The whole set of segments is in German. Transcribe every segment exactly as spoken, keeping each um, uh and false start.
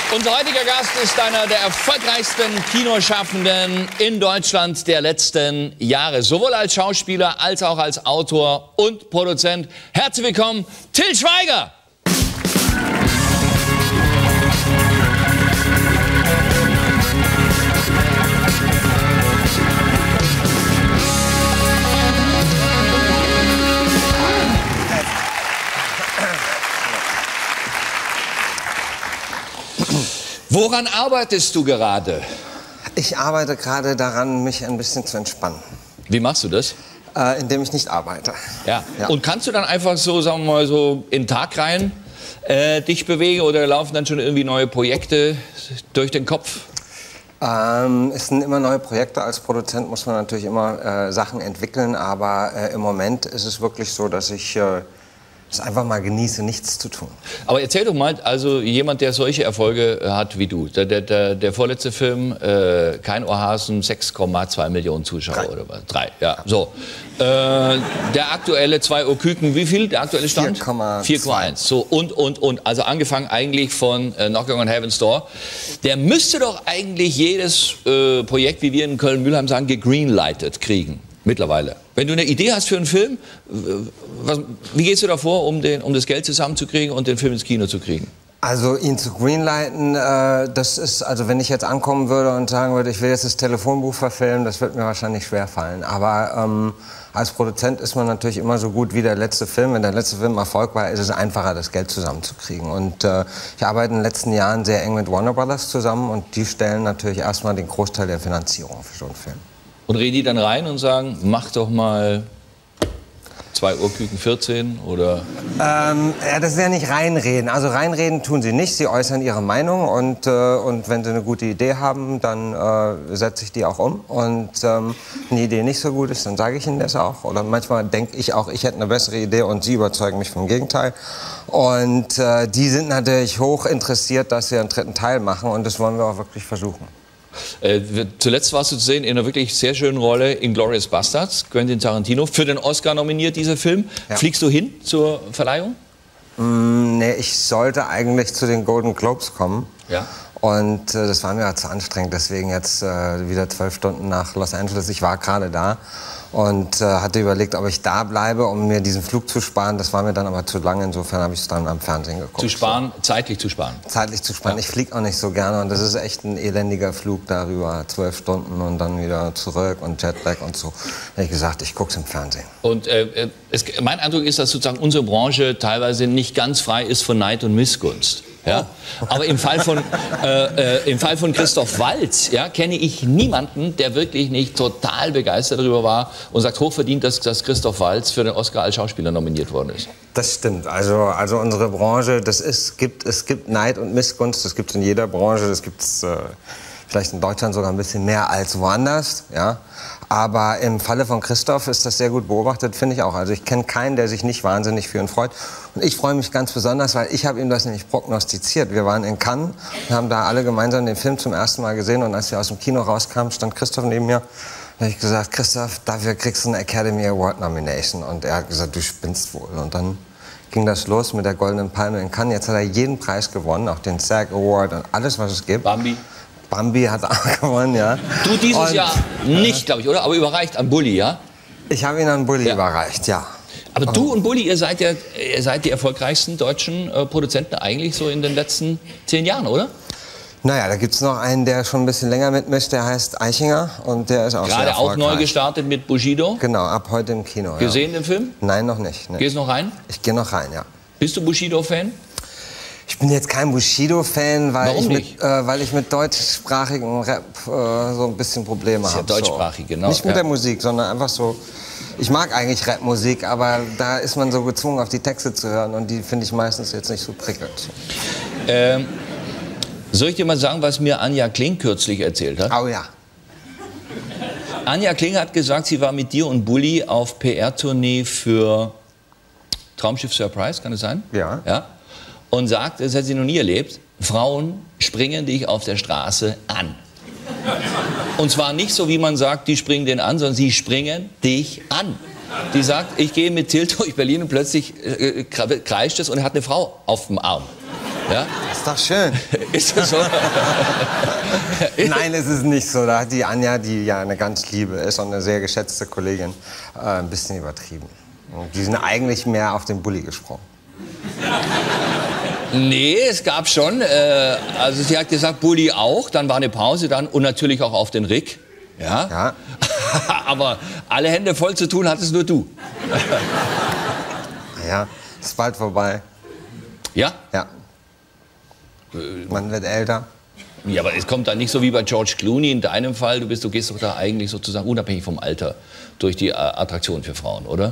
Unser heutiger Gast ist einer der erfolgreichsten Kinoschaffenden in Deutschland der letzten Jahre. Sowohl als Schauspieler als auch als Autor und Produzent. Herzlich willkommen, Til Schweiger! Woran arbeitest du gerade? Ich arbeite gerade daran, mich ein bisschen zu entspannen. Wie machst du das? Äh, indem ich nicht arbeite. Ja. ja. Und kannst du dann einfach so, sagen wir mal, so in den Tag rein äh, dich bewegen oder laufen dann schon irgendwie neue Projekte durch den Kopf? Ähm, es sind immer neue Projekte. Als Produzent muss man natürlich immer äh, Sachen entwickeln, aber äh, im Moment ist es wirklich so, dass ich äh, es einfach mal genieße, nichts zu tun. Aber erzähl doch mal, also jemand, der solche Erfolge hat wie du, der, der, der, der vorletzte Film, äh, Kein Ohrhasen, sechs Komma zwei Millionen Zuschauer Drei. oder was? Drei, ja, so. Äh, der aktuelle zwei Uhr Küken, wie viel, der aktuelle Stand? vier Komma eins. So, und, und, und, also angefangen eigentlich von äh, Knocking on Heaven's Door. Der müsste doch eigentlich jedes äh, Projekt, wie wir in Köln-Mülheim sagen, gegreenlightet kriegen. Mittlerweile. Wenn du eine Idee hast für einen Film, was, wie gehst du da vor, um, den, um das Geld zusammenzukriegen und den Film ins Kino zu kriegen? Also ihn zu greenlighten, äh, das ist, also wenn ich jetzt ankommen würde und sagen würde, ich will jetzt das Telefonbuch verfilmen, das wird mir wahrscheinlich schwerfallen. Aber ähm, als Produzent ist man natürlich immer so gut wie der letzte Film. Wenn der letzte Film Erfolg war, ist es einfacher, das Geld zusammenzukriegen. Und äh, ich arbeite in den letzten Jahren sehr eng mit Warner Brothers zusammen und die stellen natürlich erstmal den Großteil der Finanzierung für so einen Film. Und reden die dann rein und sagen, mach doch mal zwei Uhr Küken vierzehn oder? Ähm, ja, das ist ja nicht reinreden. Also reinreden tun sie nicht. Sie äußern ihre Meinung und, äh, und wenn sie eine gute Idee haben, dann äh, setze ich die auch um. Und ähm, wenn die Idee nicht so gut ist, dann sage ich ihnen das auch. Oder manchmal denke ich auch, ich hätte eine bessere Idee und sie überzeugen mich vom Gegenteil. Und äh, die sind natürlich hoch interessiert, dass wir einen dritten Teil machen und das wollen wir auch wirklich versuchen. Äh, zuletzt warst du zu sehen in einer wirklich sehr schönen Rolle in Inglourious Basterds, Quentin Tarantino, für den Oscar nominiert, dieser Film. Ja. Fliegst du hin zur Verleihung? Mm, nee, ich sollte eigentlich zu den Golden Globes kommen. Ja. Und äh, das war mir ja zu anstrengend, deswegen jetzt äh, wieder zwölf Stunden nach Los Angeles. Ich war gerade da und äh, hatte überlegt, ob ich da bleibe, um mir diesen Flug zu sparen. Das war mir dann aber zu lange, insofern habe ich es dann am Fernsehen geguckt. Zu sparen, so. zeitlich zu sparen? Zeitlich zu sparen. Ja. Ich fliege auch nicht so gerne und das ist echt ein elendiger Flug darüber. Zwölf Stunden und dann wieder zurück und Jetlag und so. Da habe ich gesagt, ich gucke es im Fernsehen. Und äh, es, mein Eindruck ist, dass sozusagen unsere Branche teilweise nicht ganz frei ist von Neid und Missgunst. Ja? Aber im Fall von, äh, äh, im Fall von Christoph Waltz ja, kenne ich niemanden, der wirklich nicht total begeistert darüber war und sagt, hochverdient, dass, dass Christoph Waltz für den Oscar als Schauspieler nominiert worden ist. Das stimmt. Also, also unsere Branche, das ist, gibt, es gibt Neid und Missgunst, das gibt es in jeder Branche, das gibt es äh, vielleicht in Deutschland sogar ein bisschen mehr als woanders. Ja? Aber im Falle von Christoph ist das sehr gut beobachtet, finde ich auch. Also ich kenne keinen, der sich nicht wahnsinnig für ihn freut. Und ich freue mich ganz besonders, weil ich habe ihm das nämlich prognostiziert. Wir waren in Cannes und haben da alle gemeinsam den Film zum ersten Mal gesehen. Und als wir aus dem Kino rauskamen, stand Christoph neben mir. Da habe ich gesagt, Christoph, dafür kriegst du eine Academy Award Nomination. Und er hat gesagt, du spinnst wohl. Und dann ging das los mit der Goldenen Palme in Cannes. Jetzt hat er jeden Preis gewonnen, auch den SAG Award und alles, was es gibt. Bambi. Bambi hat auch gewonnen, ja. Du dieses und, Jahr nicht, glaube ich, oder? Aber überreicht an Bully, ja? Ich habe ihn an Bully ja. überreicht, ja. Aber du und Bully, ihr seid ja ihr seid die erfolgreichsten deutschen äh, Produzenten eigentlich so in den letzten zehn Jahren, oder? Naja, da gibt es noch einen, der schon ein bisschen länger mitmischt, der heißt Eichinger und der ist auch Gerade sehr erfolgreich. Gerade auch neu gestartet mit Bushido? Genau, ab heute im Kino, ja. Gesehen den Film? Nein, noch nicht. Nee. Gehst du noch rein? Ich gehe noch rein, ja. Bist du Bushido-Fan? Ich bin jetzt kein Bushido-Fan, weil, Warum ich nicht? mit, äh, weil ich mit deutschsprachigem Rap äh, so ein bisschen Probleme habe. Ist ja deutschsprachig, so. genau. Nicht mit ja. der Musik, sondern einfach so. Ich mag eigentlich Rapmusik, aber da ist man so gezwungen, auf die Texte zu hören und die finde ich meistens jetzt nicht so prickelnd. Ähm, soll ich dir mal sagen, was mir Anja Kling kürzlich erzählt hat? Oh ja. Anja Kling hat gesagt, sie war mit dir und Bully auf P R-Tournee für Traumschiff Surprise, kann das sein? Ja. Ja. Und sagt, das hat sie noch nie erlebt, Frauen springen dich auf der Straße an. Und zwar nicht so, wie man sagt, die springen den an, sondern sie springen dich an. Die sagt, ich gehe mit Til durch Berlin und plötzlich äh, kreischt es und er hat eine Frau auf dem Arm. Ja? Ist doch schön. Ist das so? Nein, es ist nicht so. Da hat die Anja, die ja eine ganz liebe ist und eine sehr geschätzte Kollegin, äh, ein bisschen übertrieben. Und die sind eigentlich mehr auf den Bulli gesprungen. Nee, es gab schon. Äh, also sie hat gesagt, Bulli auch, dann war eine Pause dann und natürlich auch auf den Rick. Ja. Ja. Aber alle Hände voll zu tun hattest nur du. Ja, ist bald vorbei. Ja? Ja. Man wird älter. Ja, aber es kommt dann nicht so wie bei George Clooney in deinem Fall. Du, bist, du gehst doch da eigentlich sozusagen unabhängig vom Alter durch die Attraktion für Frauen, oder?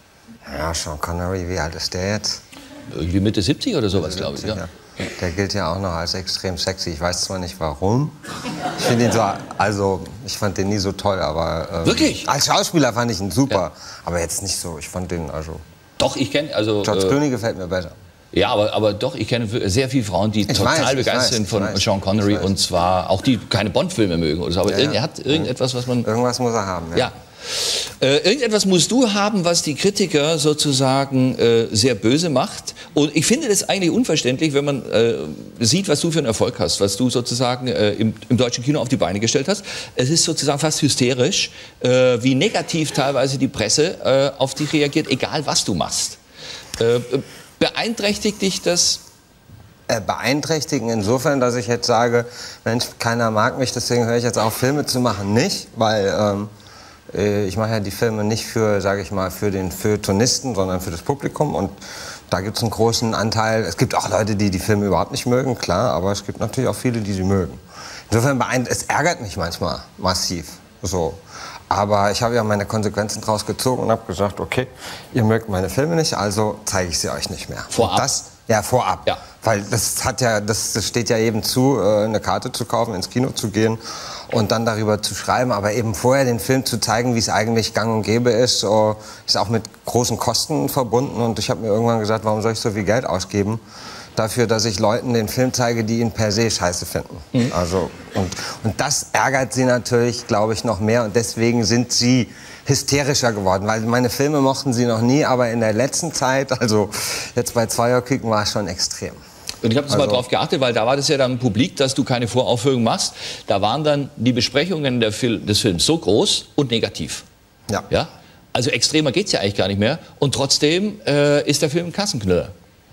Ja, Sean Connery, wie alt ist der jetzt? Irgendwie Mitte siebzig oder sowas, glaube ich. Ja. Ja. Der gilt ja auch noch als extrem sexy. Ich weiß zwar nicht warum. Ich finde ihn so, also ich fand den nie so toll, aber ähm, wirklich? Als Schauspieler fand ich ihn super, Ja. aber jetzt nicht so. Ich fand den also. Doch, ich kenne also. George äh, Clooney gefällt mir besser. Ja, aber, aber doch, ich kenne sehr viele Frauen, die Ich total weiß, ich begeistert weiß, sind von ich weiß, Sean Connery ich weiß. und zwar auch die keine Bond-Filme mögen oder so. Aber Ja, irgend- ja. er hat irgendetwas, was man. Irgendwas muss er haben. Ja. Ja. Äh, irgendetwas musst du haben, was die Kritiker sozusagen äh, sehr böse macht. Und ich finde das eigentlich unverständlich, wenn man äh, sieht, was du für einen Erfolg hast, was du sozusagen äh, im, im deutschen Kino auf die Beine gestellt hast. Es ist sozusagen fast hysterisch, äh, wie negativ teilweise die Presse äh, auf dich reagiert, egal was du machst. Äh, beeinträchtigt dich das? Äh, beeinträchtigen insofern, dass ich jetzt sage, Mensch, keiner mag mich, deswegen höre ich jetzt auf, Filme zu machen. Nicht, weil ähm, äh, ich mache ja die Filme nicht für, sage ich mal, für den Feuilletonisten, sondern für das Publikum. Und da gibt es einen großen Anteil. Es gibt auch Leute, die die Filme überhaupt nicht mögen, klar, aber es gibt natürlich auch viele, die sie mögen. Insofern beeint es ärgert mich manchmal massiv. So. Aber ich habe ja meine Konsequenzen draus gezogen und habe gesagt, okay, ihr mögt meine Filme nicht, also zeige ich sie euch nicht mehr. Vorab? Und das, ja, vorab. Ja. Weil das hat ja, das, das steht ja jedem zu, äh, eine Karte zu kaufen, ins Kino zu gehen und dann darüber zu schreiben. Aber eben vorher den Film zu zeigen, wie es eigentlich gang und gäbe ist, so, ist auch mit großen Kosten verbunden. Und ich habe mir irgendwann gesagt, warum soll ich so viel Geld ausgeben dafür, dass ich Leuten den Film zeige, die ihn per se scheiße finden. Mhm. Also, und, und das ärgert sie natürlich, glaube ich, noch mehr. Und deswegen sind sie hysterischer geworden. Weil meine Filme mochten sie noch nie, aber in der letzten Zeit, also jetzt bei Zweierküken, war es schon extrem. Und ich habe das Also- mal drauf geachtet, weil da war das ja dann publik, dass du keine Voraufführung machst. Da waren dann die Besprechungen der Fil des Films so groß und negativ. Ja. Ja? Also extremer geht's ja eigentlich gar nicht mehr. Und trotzdem äh, ist der Film ein Kassenknüller.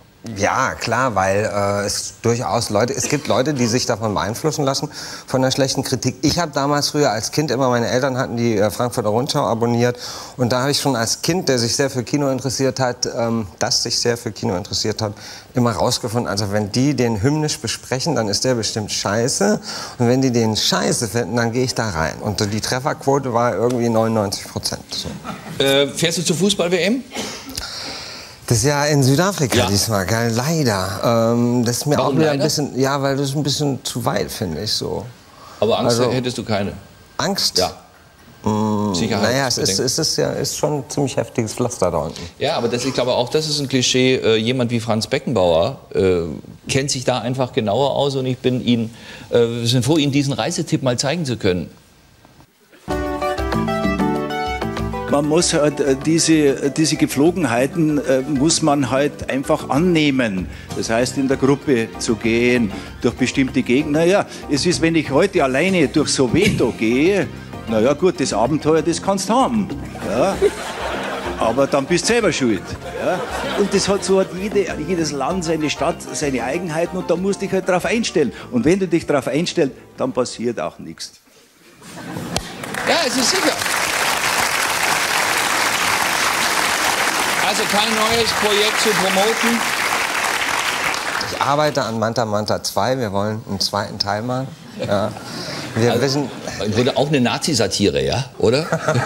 Ja, klar, weil äh, es durchaus Leute, es gibt Leute, die sich davon beeinflussen lassen, von der schlechten Kritik. Ich habe damals früher als Kind immer, meine Eltern hatten die äh, Frankfurter Rundschau abonniert und da habe ich schon als Kind, der sich sehr für Kino interessiert hat, ähm, das sich sehr für Kino interessiert hat, immer rausgefunden, also wenn die den hymnisch besprechen, dann ist der bestimmt scheiße und wenn die den scheiße finden, dann gehe ich da rein. Und die Trefferquote war irgendwie neunundneunzig Prozent. So. Äh, fährst du zur Fußball-W M? Das ist ja in Südafrika Ja. diesmal, gell? Leider. Ähm, das ist mir Warum auch wieder leider? ein bisschen, ja, weil das ist ein bisschen zu weit, finde ich so. Aber Angst Also- hättest du keine. Angst? Ja. Sicherheit. Naja, es ist, es ist ja ist schon ein ziemlich heftiges Pflaster da unten. Ja, aber das, ich glaube auch, das ist ein Klischee. Äh, jemand wie Franz Beckenbauer äh, kennt sich da einfach genauer aus und ich bin Ihnen, äh, wir sind froh, Ihnen diesen Reisetipp mal zeigen zu können. Man muss halt äh, diese, diese Gepflogenheiten äh, muss man halt einfach annehmen. Das heißt, in der Gruppe zu gehen, durch bestimmte Gegenden. Naja, es ist, wenn ich heute alleine durch Soweto gehe, naja gut, das Abenteuer, das kannst du haben. Ja? Aber dann bist du selber schuld. Ja? Und das hat, so hat jede, jedes Land, seine Stadt, seine Eigenheiten und da musst du dich halt drauf einstellen. Und wenn du dich drauf einstellst, dann passiert auch nichts. Ja, es ist sicher. Also kein neues Projekt zu promoten. Ich arbeite an Manta Manta zwei, wir wollen einen zweiten Teil machen. Ja. Wir Also- wissen, Im Grunde auch eine Nazi-Satire, ja? Oder?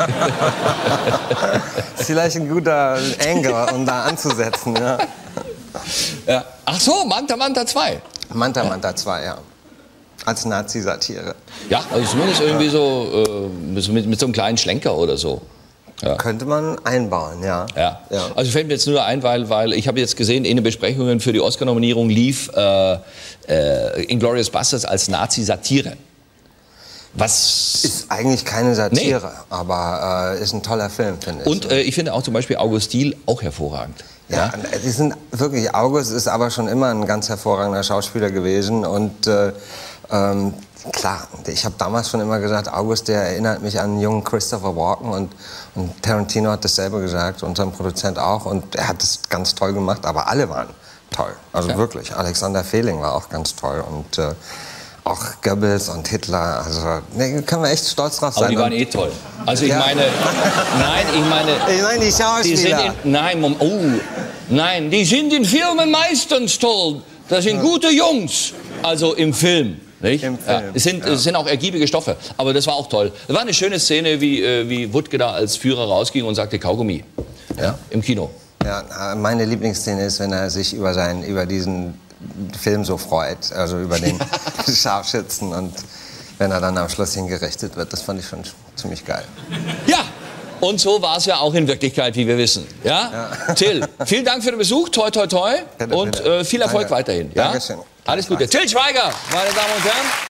das ist vielleicht ein guter Angle, um da anzusetzen. Ja. Ja. Ach so, Manta Manta zwei. Manta Manta zwei, ja. Als Nazi-Satire. Ja, also zumindest irgendwie so äh, mit, mit so einem kleinen Schlenker oder so. Ja. Könnte man einbauen, ja. Ja. Ja. Also fällt mir jetzt nur ein, weil, weil ich habe jetzt gesehen, in den Besprechungen für die Oscar-Nominierung lief äh, äh, Inglourious Basterds als Nazi-Satire. Was... Ist eigentlich keine Satire, aber äh, ist ein toller Film, finde ich. Und äh, ich finde auch zum Beispiel August Diehl auch hervorragend. Ja, Ja? die sind wirklich, August ist aber schon immer ein ganz hervorragender Schauspieler gewesen und äh, ähm, klar, ich habe damals schon immer gesagt, August, der erinnert mich an einen jungen Christopher Walken und, und Tarantino hat dasselbe gesagt, unserem Produzent auch und er hat das ganz toll gemacht, aber alle waren toll, also ja. wirklich. Alexander Fehling war auch ganz toll und äh, auch Goebbels und Hitler, also ne, können wir echt stolz drauf sein. Aber die waren eh toll. Also ich Ja. meine, nein, ich meine, Ich meine die die sind Schauspieler. in, nein, Mom, oh, nein, die sind in Filmen meistens toll. Das sind gute Jungs, also im Film. Nicht? Im Ja, Film, es, sind, ja. es sind auch ergiebige Stoffe, aber das war auch toll. Es war eine schöne Szene, wie, äh, wie Wuttke da als Führer rausging und sagte Kaugummi, ja, im Kino. Ja, meine Lieblingsszene ist, wenn er sich über, seinen, über diesen Film so freut, also über den Scharfschützen und wenn er dann am Schluss hingerichtet wird, das fand ich schon ziemlich geil. Ja, und so war es ja auch in Wirklichkeit, wie wir wissen. Ja? Ja. Till, vielen Dank für den Besuch, toi toi toi Bitte, und bitte. äh, viel Erfolg Danke. weiterhin. Ja? Dankeschön. Alles Gute. Till Schweiger, meine Damen und Herren.